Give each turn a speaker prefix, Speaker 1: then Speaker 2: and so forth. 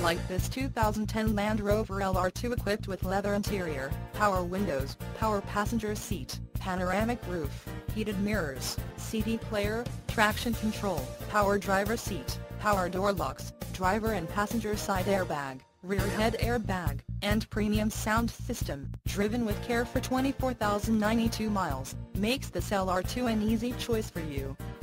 Speaker 1: like this 2010 Land Rover LR2 equipped with leather interior, power windows, power passenger seat, panoramic roof, heated mirrors, CD player, traction control, power driver seat, power door locks, driver and passenger side airbag, rear head airbag, and premium sound system, driven with care for 24,092 miles, makes this LR2 an easy choice for you.